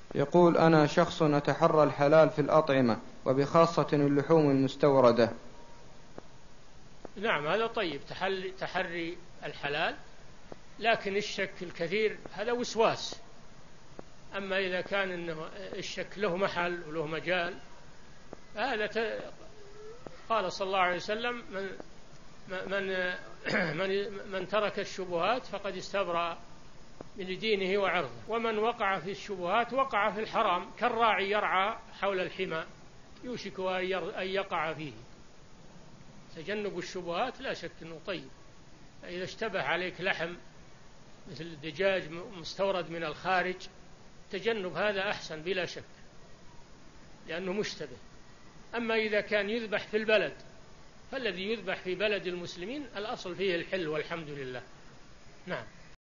يقول: أنا شخص أتحرى الحلال في الأطعمة وبخاصة اللحوم المستوردة. نعم، هذا طيب، تحري الحلال، لكن الشك الكثير هذا وسواس. أما إذا كان إنه الشك له محل وله مجال، هذا قال صلى الله عليه وسلم: من من ترك الشبهات فقد استبرأ من دينه وعرضه، ومن وقع في الشبهات وقع في الحرام، كالراعي يرعى حول الحمى يوشك أن يقع فيه. تجنب الشبهات لا شك أنه طيب. إذا اشتبه عليك لحم مثل الدجاج مستورد من الخارج، تجنب هذا أحسن بلا شك، لأنه مشتبه. أما إذا كان يذبح في البلد، فالذي يذبح في بلد المسلمين الأصل فيه الحل والحمد لله. نعم.